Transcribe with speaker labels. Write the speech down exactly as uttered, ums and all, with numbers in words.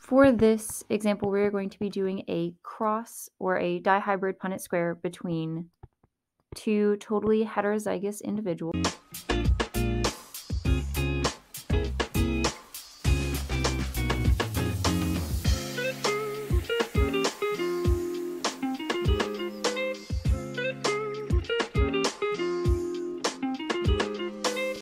Speaker 1: For this example, we're going to be doing a cross or a dihybrid Punnett square between two totally heterozygous individuals.